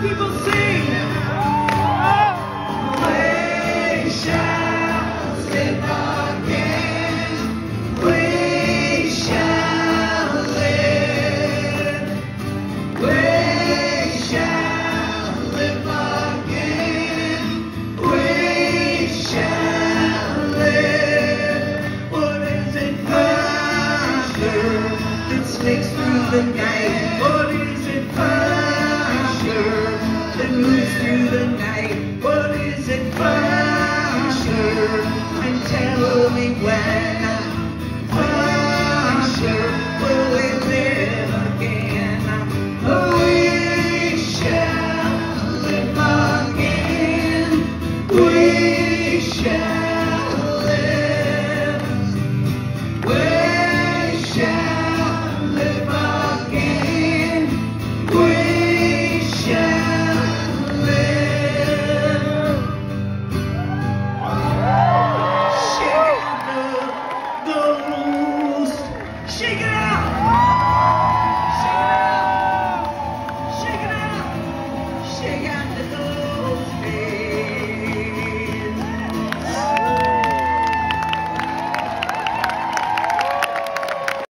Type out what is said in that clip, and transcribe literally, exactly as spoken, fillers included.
People sing. We shall live again. We shall live. We shall live again. We shall live. What is it, Master, that sneaks through the night?